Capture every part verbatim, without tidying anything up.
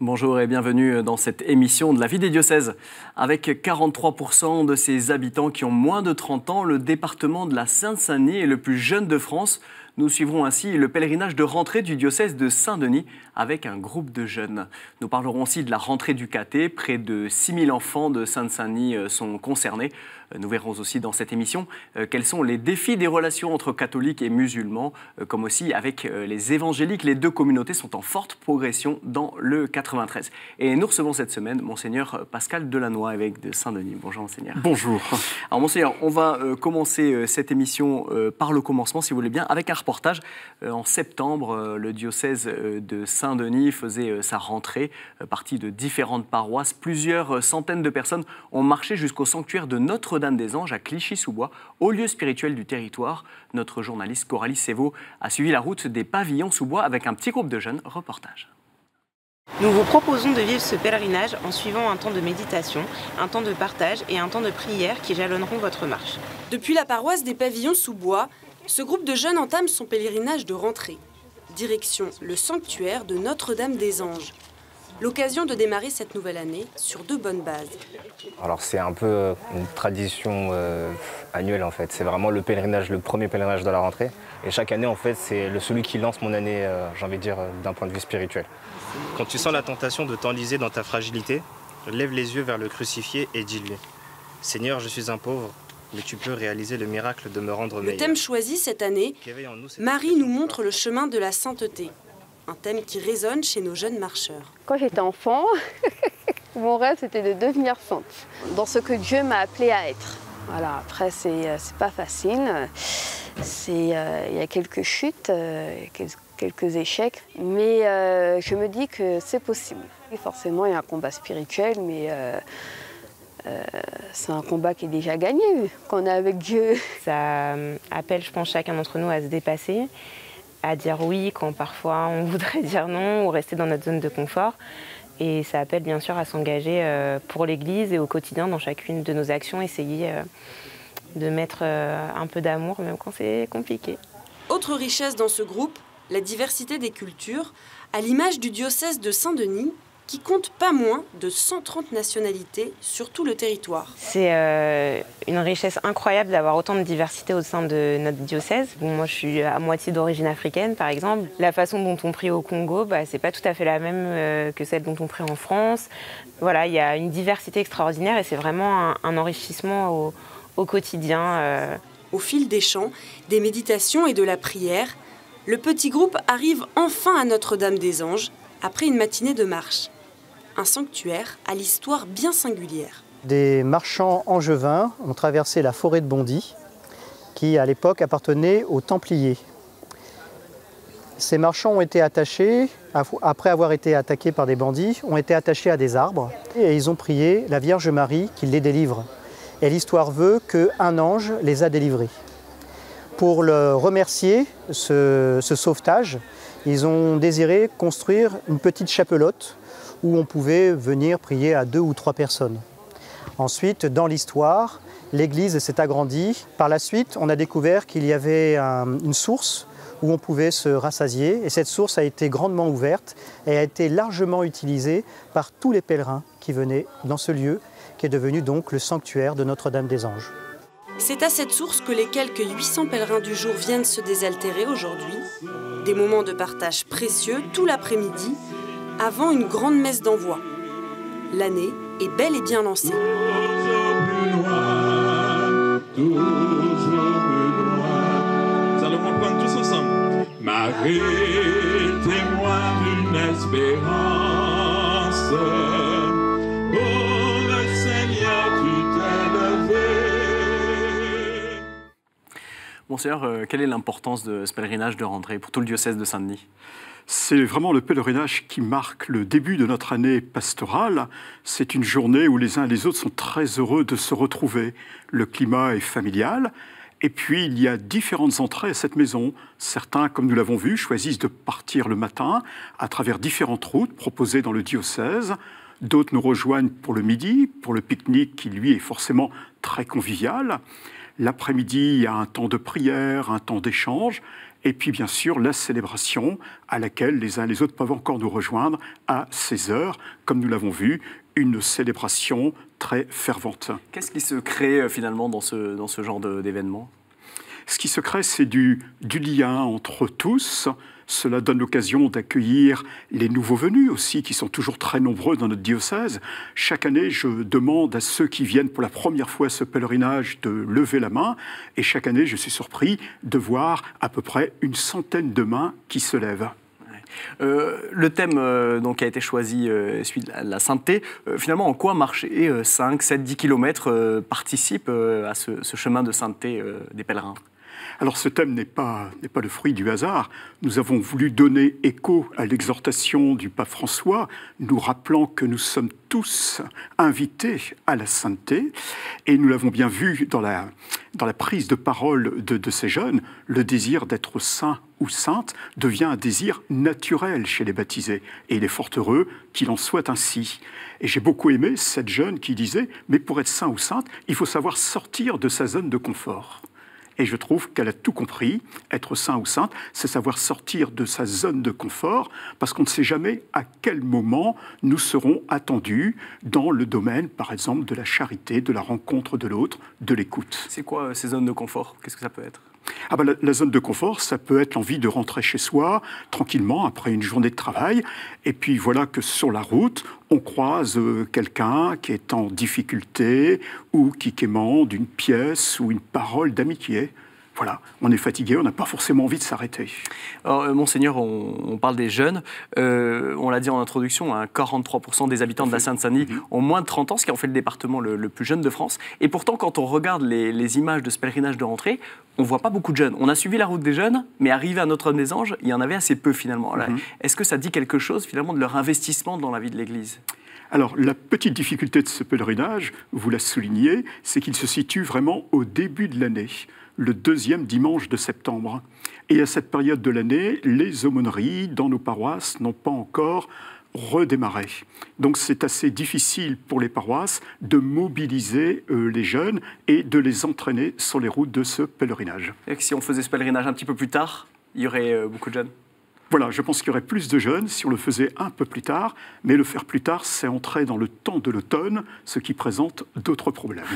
Bonjour et bienvenue dans cette émission de la vie des diocèses. Avec quarante-trois pour cent de ses habitants qui ont moins de trente ans, le département de la Seine-Saint-Denis est le plus jeune de France. Nous suivrons ainsi le pèlerinage de rentrée du diocèse de Saint-Denis avec un groupe de jeunes. Nous parlerons aussi de la rentrée du caté. Près de six mille enfants de Seine-Saint-Denis sont concernés. Nous verrons aussi dans cette émission quels sont les défis des relations entre catholiques et musulmans, comme aussi avec les évangéliques. Les deux communautés sont en forte progression dans le quatre-vingt-treize. Et nous recevons cette semaine Monseigneur Pascal Delannoy, évêque de Saint-Denis. Bonjour Monseigneur. Bonjour. Alors Monseigneur, on va commencer cette émission par le commencement, si vous voulez bien, avec un reportage. En septembre, le diocèse de Saint-Denis faisait sa rentrée, partie de différentes paroisses. Plusieurs centaines de personnes ont marché jusqu'au sanctuaire de Notre-Dame-des-Anges à Clichy-sous-Bois, haut lieu spirituel du territoire. Notre journaliste Coralie Sévaux a suivi la route des pavillons sous bois avec un petit groupe de jeunes. Reportage. Nous vous proposons de vivre ce pèlerinage en suivant un temps de méditation, un temps de partage et un temps de prière qui jalonneront votre marche. Depuis la paroisse des pavillons sous bois, ce groupe de jeunes entame son pèlerinage de rentrée. Direction le sanctuaire de Notre-Dame-des-Anges. L'occasion de démarrer cette nouvelle année sur de bonnes bases. Alors c'est un peu une tradition euh, annuelle en fait. C'est vraiment le pèlerinage, le premier pèlerinage de la rentrée. Et chaque année en fait, c'est le, celui qui lance mon année, euh, j'ai envie de dire, d'un point de vue spirituel. Quand tu sens la tentation de t'enliser dans ta fragilité, lève les yeux vers le crucifié et dis-lui « Seigneur, je suis un pauvre, mais tu peux réaliser le miracle de me rendre meilleur. » Le thème choisi cette année, Marie nous montre le chemin de la sainteté. Un thème qui résonne chez nos jeunes marcheurs. Quand j'étais enfant, mon rêve c'était de devenir sainte, dans ce que Dieu m'a appelée à être. Voilà, après c'est c'est pas facile, c'est euh, il y a quelques chutes, euh, quelques échecs, mais euh, je me dis que c'est possible. Et forcément il y a un combat spirituel, mais euh, euh, c'est un combat qui est déjà gagné quand on est avec Dieu. Ça appelle, je pense, chacun d'entre nous à se dépasser, à dire oui quand parfois on voudrait dire non ou rester dans notre zone de confort. Et ça appelle bien sûr à s'engager pour l'Église et au quotidien dans chacune de nos actions, essayer de mettre un peu d'amour même quand c'est compliqué. Autre richesse dans ce groupe, la diversité des cultures, à l'image du diocèse de Saint-Denis, qui compte pas moins de cent trente nationalités sur tout le territoire. C'est euh, une richesse incroyable d'avoir autant de diversité au sein de notre diocèse. Bon, moi, je suis à moitié d'origine africaine, par exemple. La façon dont on prie au Congo, bah, c'est pas tout à fait la même euh, que celle dont on prie en France. Voilà, il y a une diversité extraordinaire et c'est vraiment un, un enrichissement au, au quotidien. Euh. Au fil des chants, des méditations et de la prière, le petit groupe arrive enfin à Notre-Dame-des-Anges après une matinée de marche. Un sanctuaire à l'histoire bien singulière. Des marchands angevins ont traversé la forêt de Bondy, qui à l'époque appartenait aux Templiers. Ces marchands ont été attachés, après avoir été attaqués par des bandits, ont été attachés à des arbres et ils ont prié la Vierge Marie qui les délivre. Et l'histoire veut qu'un ange les a délivrés. Pour le remercier, ce, ce sauvetage, ils ont désiré construire une petite chapelote où on pouvait venir prier à deux ou trois personnes. Ensuite, dans l'histoire, l'église s'est agrandie. Par la suite, on a découvert qu'il y avait un, une source où on pouvait se rassasier. Et cette source a été grandement ouverte et a été largement utilisée par tous les pèlerins qui venaient dans ce lieu, qui est devenu donc le sanctuaire de Notre-Dame-des-Anges. C'est à cette source que les quelques huit cents pèlerins du jour viennent se désaltérer aujourd'hui. Des moments de partage précieux tout l'après-midi, avant une grande messe d'envoi. L'année est bel et bien lancée. Nous allons reprendre tous ensemble. Marie, témoin d'une espérance. Oh, le Seigneur, tu t'es levé. Monseigneur, euh, quelle est l'importance de ce pèlerinage de rentrée pour tout le diocèse de Saint-Denis ? C'est vraiment le pèlerinage qui marque le début de notre année pastorale. C'est une journée où les uns et les autres sont très heureux de se retrouver. Le climat est familial. Et puis, il y a différentes entrées à cette maison. Certains, comme nous l'avons vu, choisissent de partir le matin à travers différentes routes proposées dans le diocèse. D'autres nous rejoignent pour le midi, pour le pique-nique qui, lui, est forcément très convivial. L'après-midi, il y a un temps de prière, un temps d'échange, et puis bien sûr la célébration à laquelle les uns et les autres peuvent encore nous rejoindre à seize heures, comme nous l'avons vu, une célébration très fervente. Qu'est-ce qui se crée finalement dans ce, dans ce genre d'événement ? Ce qui se crée, c'est du, du lien entre tous. Cela donne l'occasion d'accueillir les nouveaux venus aussi, qui sont toujours très nombreux dans notre diocèse. Chaque année, je demande à ceux qui viennent pour la première fois à ce pèlerinage de lever la main. Et chaque année, je suis surpris de voir à peu près une centaine de mains qui se lèvent. Euh, le thème euh, donc, qui a été choisi, euh, celui de la, la sainteté, euh, finalement, en quoi marcher euh, cinq, sept, dix kilomètres euh, participe euh, à ce, ce chemin de sainteté euh, des pèlerins ? Alors ce thème n'est pas, n'est pas le fruit du hasard. Nous avons voulu donner écho à l'exhortation du pape François, nous rappelant que nous sommes tous invités à la sainteté. Et nous l'avons bien vu dans la, dans la prise de parole de, de ces jeunes, le désir d'être saint ou sainte devient un désir naturel chez les baptisés. Et il est fort heureux qu'il en soit ainsi. Et j'ai beaucoup aimé cette jeune qui disait « Mais pour être saint ou sainte, il faut savoir sortir de sa zone de confort ». Et je trouve qu'elle a tout compris. Être saint ou sainte, c'est savoir sortir de sa zone de confort, parce qu'on ne sait jamais à quel moment nous serons attendus dans le domaine, par exemple, de la charité, de la rencontre de l'autre, de l'écoute. C'est quoi euh, ces zones de confort? Qu'est-ce que ça peut être? Ah ben, la, la zone de confort, ça peut être l'envie de rentrer chez soi tranquillement après une journée de travail. Et puis voilà que sur la route, on croise euh, quelqu'un qui est en difficulté ou qui quémande une pièce ou une parole d'amitié. Voilà, on est fatigué, on n'a pas forcément envie de s'arrêter. Alors, euh, Monseigneur, on, on parle des jeunes. Euh, on l'a dit en introduction, hein, quarante-trois pour cent des habitants de la Seine-Saint-Denis mmh. ont moins de trente ans, ce qui en fait le département le, le plus jeune de France. Et pourtant, quand on regarde les, les images de ce pèlerinage de rentrée, on ne voit pas beaucoup de jeunes. On a suivi la route des jeunes, mais arrivé à Notre-Dame-des-Anges, il y en avait assez peu finalement. Mmh. Est-ce que ça dit quelque chose finalement de leur investissement dans la vie de l'Église ? Alors, la petite difficulté de ce pèlerinage, vous la soulignez, c'est qu'il se situe vraiment au début de l'année, le deuxième dimanche de septembre. Et à cette période de l'année, les aumôneries dans nos paroisses n'ont pas encore redémarré. Donc c'est assez difficile pour les paroisses de mobiliser euh, les jeunes et de les entraîner sur les routes de ce pèlerinage. Et que si on faisait ce pèlerinage un petit peu plus tard, il y aurait euh, beaucoup de jeunes ? Voilà, je pense qu'il y aurait plus de jeunes si on le faisait un peu plus tard, mais le faire plus tard, c'est entrer dans le temps de l'automne, ce qui présente d'autres problèmes.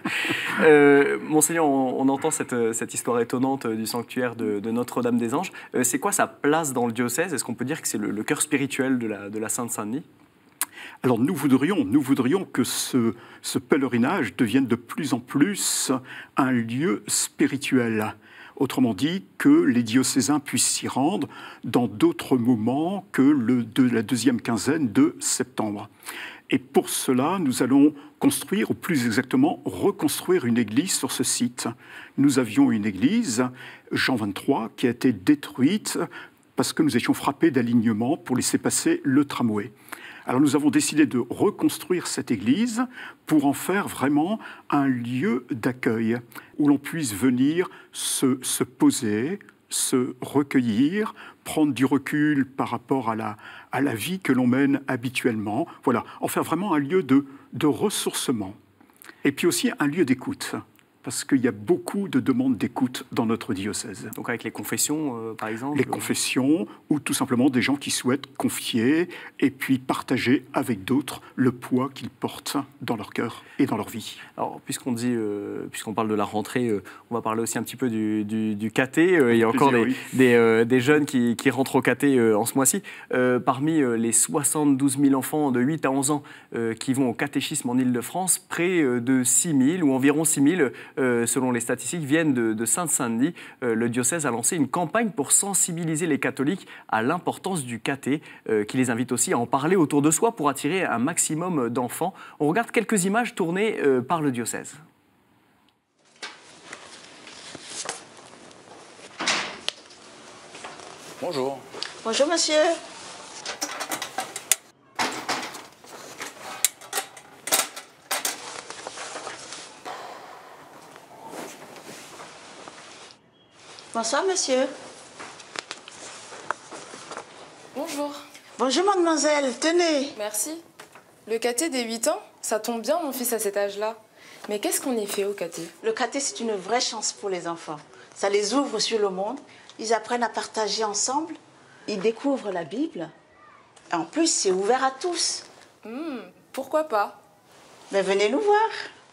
euh, Monseigneur, on, on entend cette, cette histoire étonnante du sanctuaire de, de Notre-Dame-des-Anges. Euh, c'est quoi sa place dans le diocèse? Est-ce qu'on peut dire que c'est le, le cœur spirituel de la, de la Sainte-Saint-Denis? Alors nous voudrions, nous voudrions que ce, ce pèlerinage devienne de plus en plus un lieu spirituel. Autrement dit, que les diocésains puissent s'y rendre dans d'autres moments que le, de la deuxième quinzaine de septembre. Et pour cela, nous allons construire, ou plus exactement, reconstruire une église sur ce site. Nous avions une église, Jean vingt-trois, qui a été détruite parce que nous étions frappés d'alignement pour laisser passer le tramway. Alors nous avons décidé de reconstruire cette église pour en faire vraiment un lieu d'accueil où l'on puisse venir se, se poser, se recueillir, prendre du recul par rapport à la, à la vie que l'on mène habituellement. Voilà, en faire vraiment un lieu de, de ressourcement et puis aussi un lieu d'écoute. Parce qu'il y a beaucoup de demandes d'écoute dans notre diocèse. Donc avec les confessions, euh, par exemple? Les confessions, ou tout simplement des gens qui souhaitent confier et puis partager avec d'autres le poids qu'ils portent dans leur cœur et dans leur vie. Alors, puisqu'on dit, euh, puisqu'on parle de la rentrée, euh, on va parler aussi un petit peu du, du, du caté. Euh, il y a encore plaisir, des, oui. des, euh, des jeunes qui, qui rentrent au caté euh, en ce mois-ci. Euh, parmi euh, les soixante-douze mille enfants de huit à onze ans euh, qui vont au catéchisme en Île-de-France, près euh, de six mille ou environ six mille Euh, selon les statistiques, viennent de, de Sainte-Saint-Denis. Euh, le diocèse a lancé une campagne pour sensibiliser les catholiques à l'importance du caté, euh, qui les invite aussi à en parler autour de soi pour attirer un maximum d'enfants. On regarde quelques images tournées euh, par le diocèse. Bonjour. Bonjour, monsieur. Bonsoir, monsieur. Bonjour. Bonjour, mademoiselle. Tenez. Merci. Le caté des huit ans, ça tombe bien, mon fils, à cet âge-là. Mais qu'est-ce qu'on y fait au caté? Le caté, c'est une vraie chance pour les enfants. Ça les ouvre sur le monde. Ils apprennent à partager ensemble. Ils découvrent la Bible. Et en plus, c'est ouvert à tous. Mmh, pourquoi pas? Mais venez nous voir.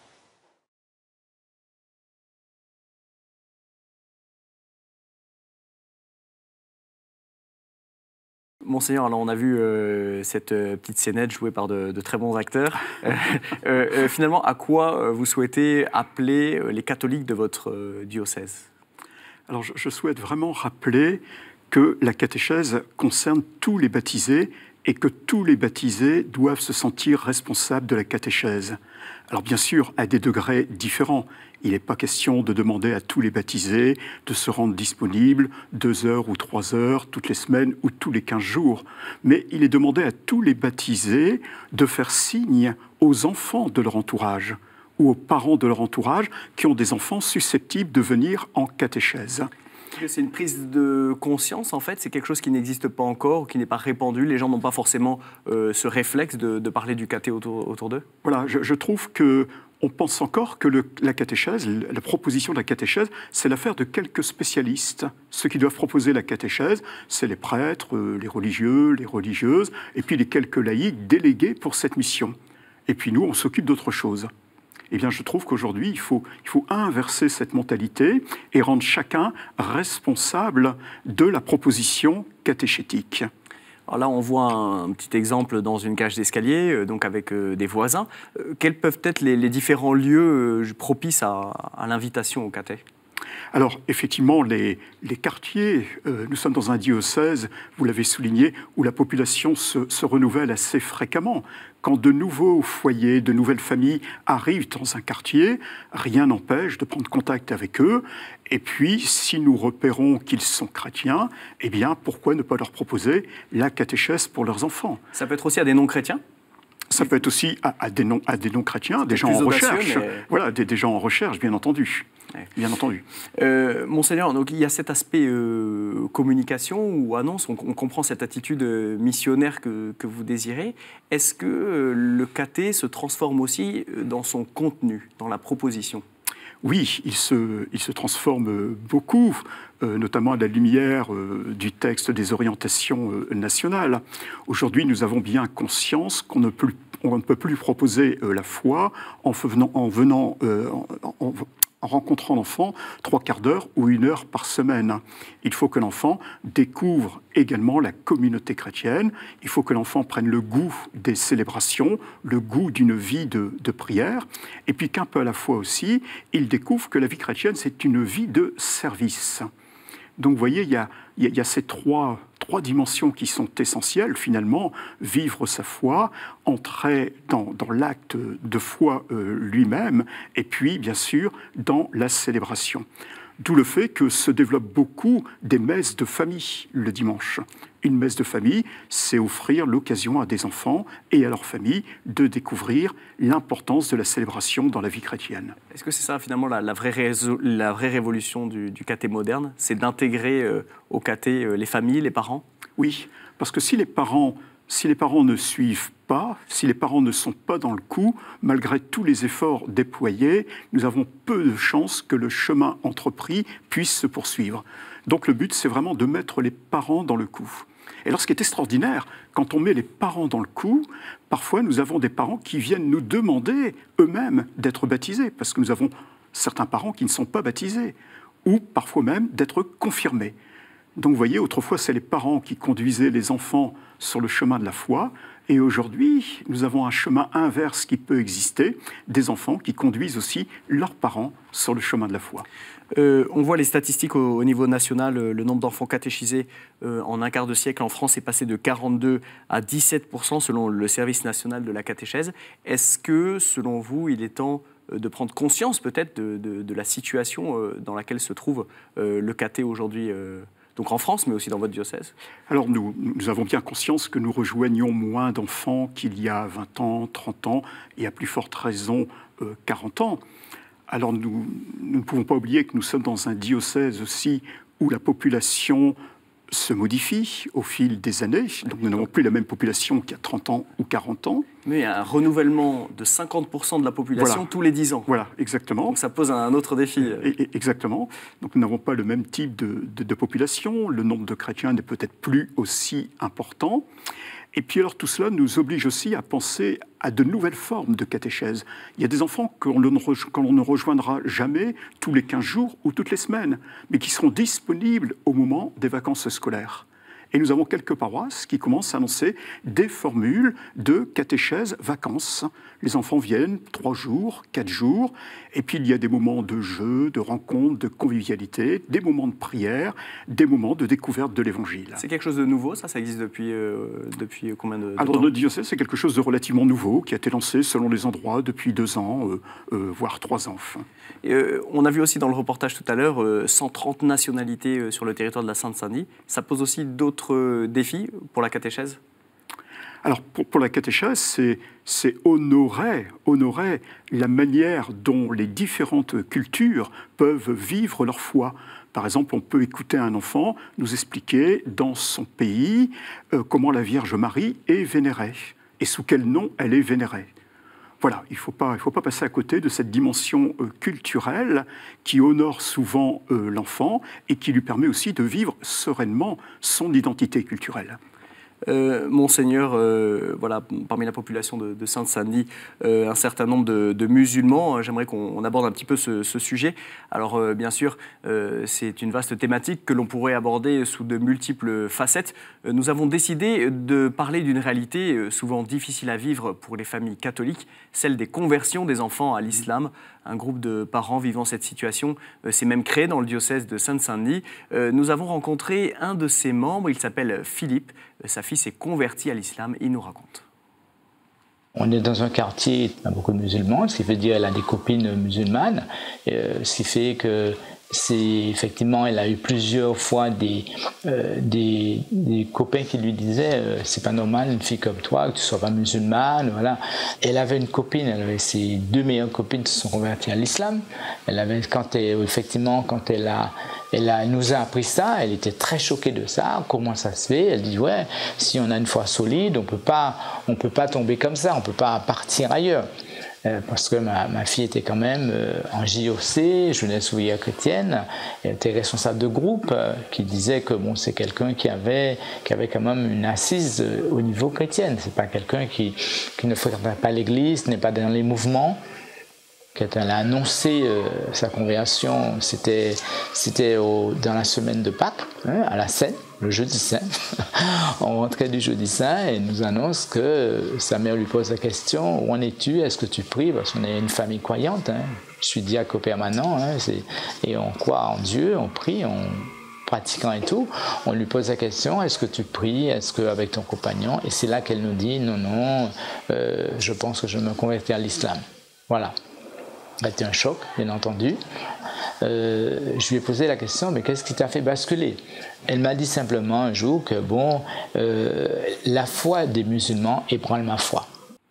Monseigneur, alors on a vu euh, cette euh, petite scénette jouée par de, de très bons acteurs. euh, euh, finalement, à quoi euh, vous souhaitez appeler euh, les catholiques de votre euh, diocèse? Alors, je, je souhaite vraiment rappeler que la catéchèse concerne tous les baptisés et que tous les baptisés doivent se sentir responsables de la catéchèse. Alors bien sûr, à des degrés différents. Il n'est pas question de demander à tous les baptisés de se rendre disponibles deux heures ou trois heures toutes les semaines ou tous les quinze jours. Mais il est demandé à tous les baptisés de faire signe aux enfants de leur entourage ou aux parents de leur entourage qui ont des enfants susceptibles de venir en catéchèse. C'est une prise de conscience, en fait, c'est quelque chose qui n'existe pas encore, qui n'est pas répandu. Les gens n'ont pas forcément euh, ce réflexe de, de parler du caté autour, autour d'eux. Voilà, je, je trouve que on pense encore que le, la catéchèse, la proposition de la catéchèse, c'est l'affaire de quelques spécialistes. Ceux qui doivent proposer la catéchèse, c'est les prêtres, les religieux, les religieuses, et puis les quelques laïcs délégués pour cette mission. Et puis nous, on s'occupe d'autre chose. Eh bien, je trouve qu'aujourd'hui, il faut, il faut inverser cette mentalité et rendre chacun responsable de la proposition catéchétique. Alors là, on voit un petit exemple dans une cage d'escalier, euh, donc avec euh, des voisins. Euh, quels peuvent être les, les différents lieux euh, propices à, à l'invitation au caté? Alors, effectivement, les, les quartiers, euh, nous sommes dans un diocèse, vous l'avez souligné, où la population se, se renouvelle assez fréquemment. Quand de nouveaux foyers, de nouvelles familles arrivent dans un quartier, rien n'empêche de prendre contact avec eux. Et puis, si nous repérons qu'ils sont chrétiens, eh bien, pourquoi ne pas leur proposer la catéchèse pour leurs enfants? Ça peut être aussi à des non-chrétiens? Ça peut être aussi à, à des non, à des non-chrétiens, des gens en recherche. Mais... Voilà, des, des gens en recherche, bien entendu. Ouais. Bien entendu. Euh, Monseigneur, donc il y a cet aspect euh, communication ou annonce, on, on comprend cette attitude missionnaire que, que vous désirez. Est-ce que euh, le caté se transforme aussi dans son contenu, dans la proposition? Oui, il se, il se transforme beaucoup, euh, notamment à la lumière euh, du texte des orientations euh, nationales. Aujourd'hui, nous avons bien conscience qu'on ne peut, on ne peut plus proposer euh, la foi en venant, en, venant euh, en, en, en rencontrant l'enfant trois quarts d'heure ou une heure par semaine. Il faut que l'enfant découvre également la communauté chrétienne. Il faut que l'enfant prenne le goût des célébrations, le goût d'une vie de, de prière, et puis qu'un peu à la fois aussi, il découvre que la vie chrétienne, c'est une vie de service. Donc, vous voyez, il y a, il y a ces trois, trois dimensions qui sont essentielles, finalement. Vivre sa foi, entrer dans, dans l'acte de foi euh, lui-même, et puis, bien sûr, dans la célébration. D'où le fait que se développent beaucoup des messes de famille le dimanche. Une messe de famille, c'est offrir l'occasion à des enfants et à leur famille de découvrir l'importance de la célébration dans la vie chrétienne. Est-ce que c'est ça, finalement, la, la, vraie, réso- la vraie révolution du, du caté moderne? C'est d'intégrer euh, au caté euh, les familles, les parents? Oui, parce que si les parents, si les parents ne suivent pas, si les parents ne sont pas dans le coup, malgré tous les efforts déployés, nous avons peu de chances que le chemin entrepris puisse se poursuivre. Donc le but, c'est vraiment de mettre les parents dans le coup. Et alors, ce qui est extraordinaire, quand on met les parents dans le coup, parfois nous avons des parents qui viennent nous demander eux-mêmes d'être baptisés, parce que nous avons certains parents qui ne sont pas baptisés, ou parfois même d'être confirmés. Donc vous voyez, autrefois, c'est les parents qui conduisaient les enfants sur le chemin de la foi, et aujourd'hui, nous avons un chemin inverse qui peut exister, des enfants qui conduisent aussi leurs parents sur le chemin de la foi. Euh, on voit les statistiques au, au niveau national, euh, le nombre d'enfants catéchisés euh, en un quart de siècle en France est passé de quarante-deux à dix-sept pour cent selon le service national de la catéchèse. Est-ce que, selon vous, il est temps euh, de prendre conscience peut-être de, de, de la situation euh, dans laquelle se trouve euh, le caté aujourd'hui euh, donc en France, mais aussi dans votre diocèse? Alors nous, nous avons bien conscience que nous rejoignons moins d'enfants qu'il y a vingt ans, trente ans, et à plus forte raison euh, quarante ans. Alors nous, nous ne pouvons pas oublier que nous sommes dans un diocèse aussi où la population se modifie au fil des années. Donc nous n'avons plus la même population qu'il y a trente ans ou quarante ans. Mais il y a un renouvellement de cinquante pour cent de la population voilà. tous les dix ans. Voilà, exactement. Donc ça pose un autre défi. Et, et, exactement. Donc nous n'avons pas le même type de, de, de population. Le nombre de chrétiens n'est peut-être plus aussi important. Et puis alors tout cela nous oblige aussi à penser à de nouvelles formes de catéchèse. Il y a des enfants que l'on ne rejoindra jamais tous les quinze jours ou toutes les semaines, mais qui seront disponibles au moment des vacances scolaires. Et nous avons quelques paroisses qui commencent à annoncer des formules de catéchèse vacances. Les enfants viennent trois jours, quatre jours, et puis il y a des moments de jeu, de rencontre, de convivialité, des moments de prière, des moments de découverte de l'Évangile. C'est quelque chose de nouveau, ça Ça existe depuis, euh, depuis combien de, de Alors, temps dans notre diocèse, c'est quelque chose de relativement nouveau, qui a été lancé selon les endroits depuis deux ans, euh, euh, voire trois ans. Et, euh, on a vu aussi dans le reportage tout à l'heure euh, cent trente nationalités euh, sur le territoire de la Seine-Saint-Denis. Ça pose aussi d'autres euh, défis pour la catéchèse ? Alors, pour, pour la catéchèse, c'est, c'est honorer, honorer la manière dont les différentes cultures peuvent vivre leur foi. Par exemple, on peut écouter un enfant nous expliquer dans son pays euh, comment la Vierge Marie est vénérée et sous quel nom elle est vénérée. Voilà, il ne faut pas, il faut pas passer à côté de cette dimension euh, culturelle qui honore souvent euh, l'enfant et qui lui permet aussi de vivre sereinement son identité culturelle. Euh, Monseigneur, euh, voilà, parmi la population de, de Seine-Saint-Denis, euh, un certain nombre de, de musulmans. J'aimerais qu'on aborde un petit peu ce, ce sujet. Alors, euh, bien sûr, euh, c'est une vaste thématique que l'on pourrait aborder sous de multiples facettes. Euh, nous avons décidé de parler d'une réalité euh, souvent difficile à vivre pour les familles catholiques, celle des conversions des enfants à l'islam. Un groupe de parents vivant cette situation euh, s'est même créé dans le diocèse de Seine-Saint-Denis. Euh, nous avons rencontré un de ses membres, il s'appelle Philippe. Euh, sa fille s'est convertie à l'islam, il nous raconte. On est dans un quartier, il y a beaucoup de musulmans, ce qui veut dire qu'elle a des copines musulmanes, euh, ce qui fait que c'est effectivement, elle a eu plusieurs fois des, euh, des, des copains qui lui disaient euh, c'est pas normal une fille comme toi que tu sois pas musulmane, voilà. Elle avait une copine, elle avait ses deux meilleures copines qui se sont converties à l'islam. Elle avait quand elle, effectivement quand elle a Elle, a, elle nous a appris ça, elle était très choquée de ça, comment ça se fait. Elle dit ouais, si on a une foi solide, on peut pas, on peut pas tomber comme ça, on peut pas partir ailleurs. Euh, parce que ma, ma fille était quand même euh, en J O C, jeunesse ouvrière chrétienne, elle était responsable de groupe euh, qui disait que bon, c'est quelqu'un qui avait, qui avait quand même une assise euh, au niveau chrétien. C'est pas quelqu'un qui, qui ne fréquente pas l'église, n'est pas dans les mouvements. Quand elle a annoncé euh, sa conversion, c'était, c'était au, dans la semaine de Pâques, hein, à la Seine, le jeudi saint. On rentrait du jeudi saint et elle nous annonce que sa mère lui pose la question « Où en es-tu? Est-ce que tu pries ?» Parce qu'on est une famille croyante. Hein. Je suis diacre permanent hein, c'est, et on croit en Dieu, on prie, on pratiquant et tout. On lui pose la question « Est-ce que tu pries? Est-ce qu'avec ton compagnon ?» Et c'est là qu'elle nous dit « Non, non, euh, je pense que je me convertis à l'islam. » Voilà. Ça a été un choc, bien entendu. Euh, je lui ai posé la question, mais qu'est-ce qui t'a fait basculer? Elle m'a dit simplement un jour que, bon, euh, la foi des musulmans ébranle ma foi.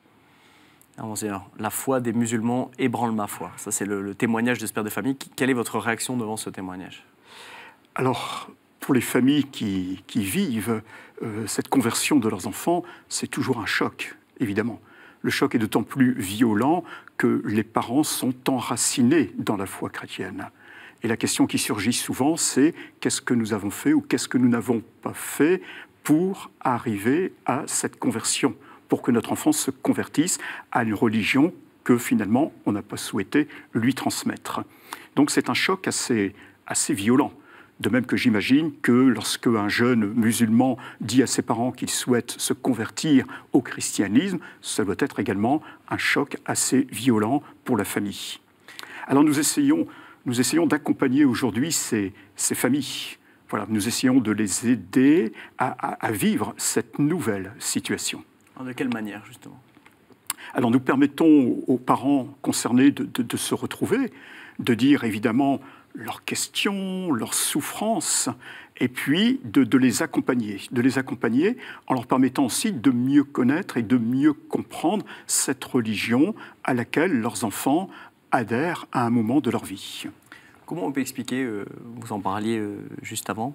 Ah, Monseigneur, la foi des musulmans ébranle ma foi. Ça, c'est le, le témoignage de ce père de famille. Quelle est votre réaction devant ce témoignage? Alors, pour les familles qui, qui vivent euh, cette conversion de leurs enfants, c'est toujours un choc, évidemment. Le choc est d'autant plus violent que les parents sont enracinés dans la foi chrétienne. Et la question qui surgit souvent, c'est qu'est-ce que nous avons fait ou qu'est-ce que nous n'avons pas fait pour arriver à cette conversion, pour que notre enfant se convertisse à une religion que finalement on n'a pas souhaité lui transmettre. Donc c'est un choc assez, assez violent. De même que j'imagine que lorsque un jeune musulman dit à ses parents qu'il souhaite se convertir au christianisme, ça doit être également un choc assez violent pour la famille. Alors nous essayons, nous essayons d'accompagner aujourd'hui ces, ces familles. Voilà, nous essayons de les aider à, à, à vivre cette nouvelle situation. Alors de quelle manière, justement? Alors nous permettons aux parents concernés de, de, de se retrouver, de dire évidemment leurs questions, leurs souffrances, et puis de, de les accompagner, de les accompagner en leur permettant aussi de mieux connaître et de mieux comprendre cette religion à laquelle leurs enfants adhèrent à un moment de leur vie. Comment on peut expliquer, euh, vous en parliez euh, juste avant,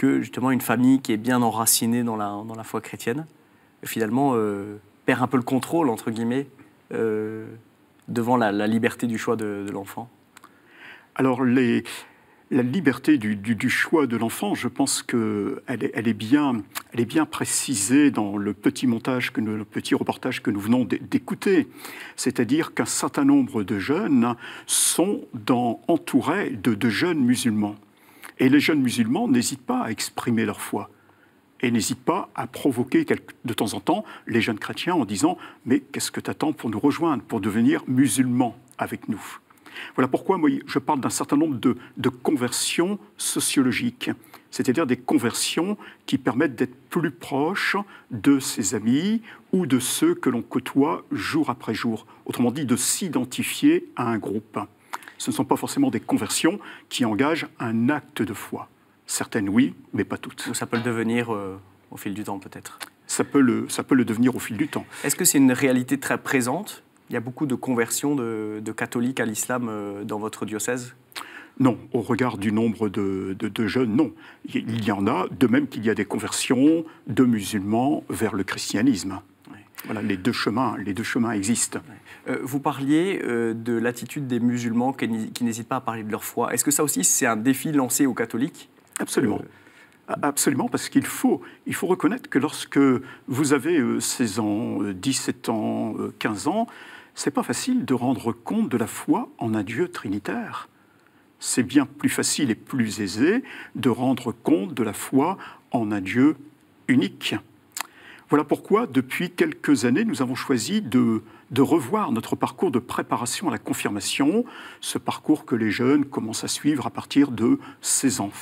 que justement une famille qui est bien enracinée dans la, dans la foi chrétienne, finalement, euh, perd un peu le contrôle, entre guillemets, euh, devant la, la liberté du choix de, de l'enfant? Alors, les, la liberté du, du, du choix de l'enfant, je pense qu'elle est, elle est, bien, elle est bien précisée dans le petit montage, que nous, le petit reportage que nous venons d'écouter. C'est-à-dire qu'un certain nombre de jeunes sont dans, entourés de, de jeunes musulmans. Et les jeunes musulmans n'hésitent pas à exprimer leur foi. Et n'hésitent pas à provoquer de temps en temps les jeunes chrétiens en disant « Mais qu'est-ce que tu attends pour nous rejoindre, pour devenir musulman avec nous ?» Voilà pourquoi moi, je parle d'un certain nombre de, de conversions sociologiques, c'est-à-dire des conversions qui permettent d'être plus proches de ses amis ou de ceux que l'on côtoie jour après jour. Autrement dit, de s'identifier à un groupe. Ce ne sont pas forcément des conversions qui engagent un acte de foi. Certaines, oui, mais pas toutes. Ou ça peut le devenir euh, au fil du temps, peut-être. Ça peut le, ça peut le devenir au fil du temps. Est-ce que c'est une réalité très présente? Il y a beaucoup de conversions de, de catholiques à l'islam euh, dans votre diocèse? Non, au regard du nombre de, de, de jeunes, non. Il y en a, de même qu'il y a des conversions de musulmans vers le christianisme. Oui. Voilà, les deux chemins, les deux chemins existent. Oui. Euh, vous parliez euh, de l'attitude des musulmans qui, qui n'hésitent pas à parler de leur foi. Est-ce que ça aussi, c'est un défi lancé aux catholiques? Absolument. Euh... Absolument, parce qu'il faut, il faut reconnaître que lorsque vous avez euh, seize ans, euh, dix-sept ans, euh, quinze ans, c'est pas facile de rendre compte de la foi en un Dieu trinitaire. C'est bien plus facile et plus aisé de rendre compte de la foi en un Dieu unique. Voilà pourquoi, depuis quelques années, nous avons choisi de, de revoir notre parcours de préparation à la confirmation, ce parcours que les jeunes commencent à suivre à partir de seize ans.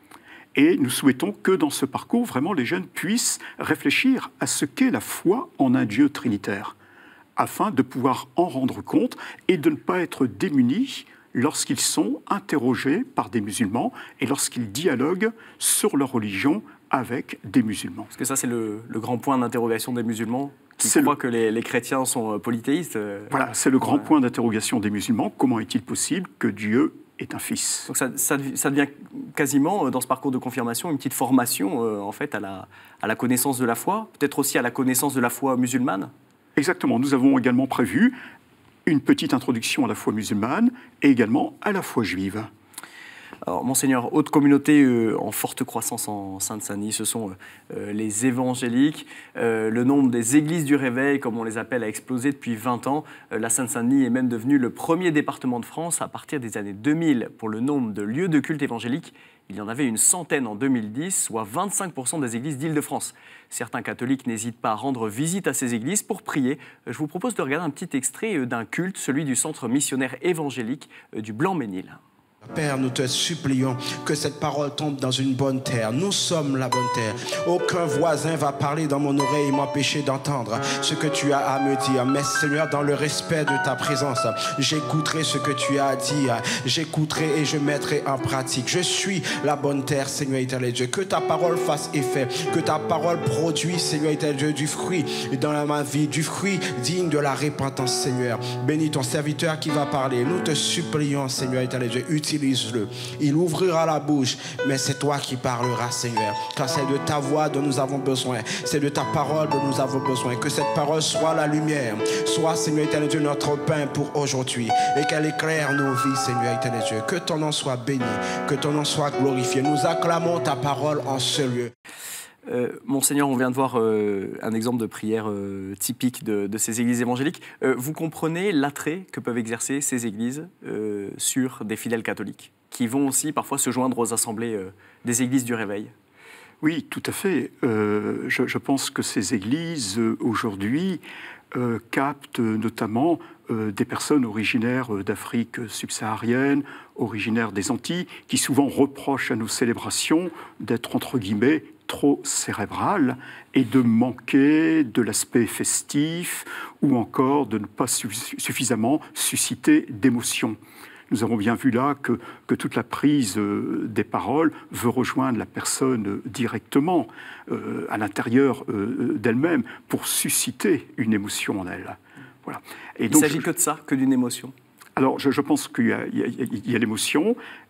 Et nous souhaitons que dans ce parcours, vraiment, les jeunes puissent réfléchir à ce qu'est la foi en un Dieu trinitaire, afin de pouvoir en rendre compte et de ne pas être démunis lorsqu'ils sont interrogés par des musulmans et lorsqu'ils dialoguent sur leur religion avec des musulmans. Parce que ça, c'est le, le grand point d'interrogation des musulmans, qui croient le... que les, les chrétiens sont polythéistes. Voilà, c'est le grand ouais. point d'interrogation des musulmans. Comment est-il possible que Dieu est un fils? Donc ça, ça, ça devient quasiment, dans ce parcours de confirmation, une petite formation euh, en fait, à la, à la connaissance de la foi, peut-être aussi à la connaissance de la foi musulmane? Exactement. Nous avons également prévu une petite introduction à la foi musulmane et également à la foi juive. Alors, Monseigneur, haute communauté euh, en forte croissance en Seine-Saint-Denis, ce sont euh, les évangéliques. Euh, le nombre des églises du réveil, comme on les appelle, a explosé depuis vingt ans. Euh, la Seine-Saint-Denis est même devenue le premier département de France à partir des années deux mille pour le nombre de lieux de culte évangéliques. Il y en avait une centaine en deux mille dix, soit vingt-cinq pour cent des églises d'Île-de-France. Certains catholiques n'hésitent pas à rendre visite à ces églises pour prier. Je vous propose de regarder un petit extrait d'un culte, celui du centre missionnaire évangélique du Blanc-Ménil. Père, nous te supplions que cette parole tombe dans une bonne terre. Nous sommes la bonne terre. Aucun voisin va parler dans mon oreille et m'empêcher d'entendre ce que tu as à me dire. Mais Seigneur, dans le respect de ta présence, j'écouterai ce que tu as à dire. J'écouterai et je mettrai en pratique. Je suis la bonne terre, Seigneur éternel Dieu. Que ta parole fasse effet. Que ta parole produise, Seigneur éternel Dieu, du fruit dans ma vie, du fruit digne de la repentance, Seigneur. Bénis ton serviteur qui va parler. Nous te supplions, Seigneur éternel Dieu. Utilise-le. Il ouvrira la bouche, mais c'est toi qui parleras, Seigneur. Car c'est de ta voix dont nous avons besoin. C'est de ta parole dont nous avons besoin. Que cette parole soit la lumière. Soit, Seigneur éternel Dieu, notre pain pour aujourd'hui. Et qu'elle éclaire nos vies, Seigneur éternel Dieu. Que ton nom soit béni. Que ton nom soit glorifié. Nous acclamons ta parole en ce lieu. Euh, Monseigneur, on vient de voir euh, un exemple de prière euh, typique de, de ces églises évangéliques. Euh, vous comprenez l'attrait que peuvent exercer ces églises euh, sur des fidèles catholiques, qui vont aussi parfois se joindre aux assemblées euh, des églises du réveil? Oui, tout à fait. Euh, je, je pense que ces églises, euh, aujourd'hui, euh, captent notamment euh, des personnes originaires d'Afrique subsaharienne, originaires des Antilles, qui souvent reprochent à nos célébrations d'être, entre guillemets, trop cérébral et de manquer de l'aspect festif ou encore de ne pas suffisamment susciter d'émotions. Nous avons bien vu là que, que toute la prise euh, des paroles veut rejoindre la personne euh, directement euh, à l'intérieur euh, d'elle-même pour susciter une émotion en elle. Voilà. Et Il ne s'agit que de ça, que d'une émotion? Alors, je, je pense qu'il y a, il y a, il y a l'émotion,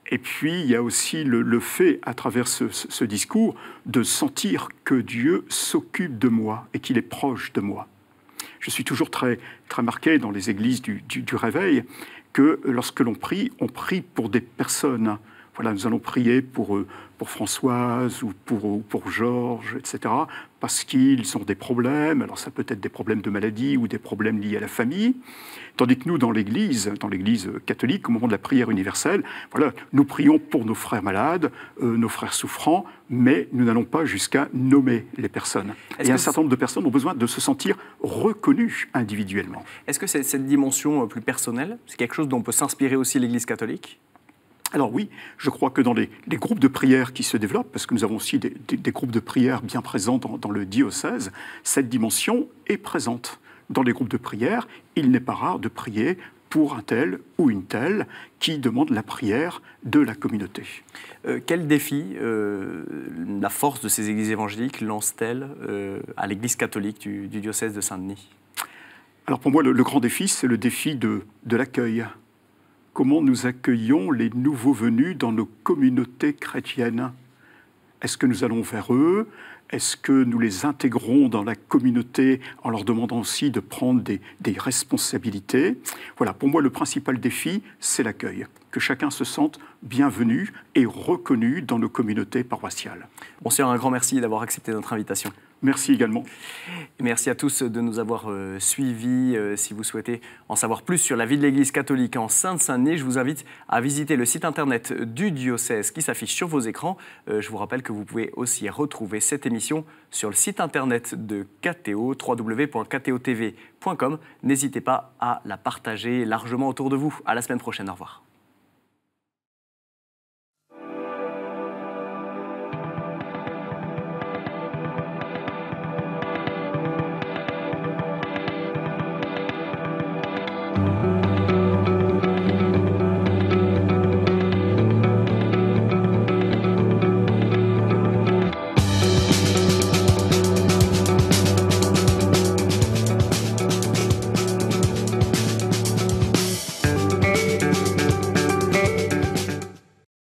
Et puis, il y a aussi le, le fait, à travers ce, ce, ce discours, de sentir que Dieu s'occupe de moi et qu'il est proche de moi. Je suis toujours très, très marqué dans les églises du, du, du réveil que lorsque l'on prie, on prie pour des personnes. Voilà, nous allons prier pour, pour Françoise ou pour, pour Georges, et cetera, parce qu'ils ont des problèmes. Alors ça peut être des problèmes de maladie ou des problèmes liés à la famille. Tandis que nous, dans l'Église, dans l'Église catholique, au moment de la prière universelle, voilà, nous prions pour nos frères malades, euh, nos frères souffrants, mais nous n'allons pas jusqu'à nommer les personnes. Et un certain nombre de personnes ont besoin de se sentir reconnues individuellement. Est-ce que c'est cette dimension plus personnelle, c'est quelque chose dont peut s'inspirer aussi l'Église catholique ? Alors oui, je crois que dans les, les groupes de prière qui se développent, parce que nous avons aussi des, des, des groupes de prière bien présents dans, dans le diocèse, cette dimension est présente. Dans les groupes de prière, il n'est pas rare de prier pour un tel ou une telle qui demande la prière de la communauté. Euh, quel défi euh, la force de ces églises évangéliques lance-t-elle euh, à l'Église catholique du, du diocèse de Saint-Denis ? Alors pour moi, le, le grand défi, c'est le défi de, de l'accueil. Comment nous accueillons les nouveaux venus dans nos communautés chrétiennes? Est-ce que nous allons vers eux? Est-ce que nous les intégrons dans la communauté en leur demandant aussi de prendre des, des responsabilités? Voilà, pour moi, le principal défi, c'est l'accueil. Que chacun se sente bienvenu et reconnu dans nos communautés paroissiales. Monsieur, un grand merci d'avoir accepté notre invitation. Merci également. Et merci à tous de nous avoir euh, suivis. Euh, si vous souhaitez en savoir plus sur la vie de l'Église catholique en Seine-Saint-Denis, je vous invite à visiter le site internet du diocèse qui s'affiche sur vos écrans. Euh, je vous rappelle que vous pouvez aussi retrouver cette émission sur le site internet de K T O, w w w point k t o t v point com. N'hésitez pas à la partager largement autour de vous. À la semaine prochaine. Au revoir.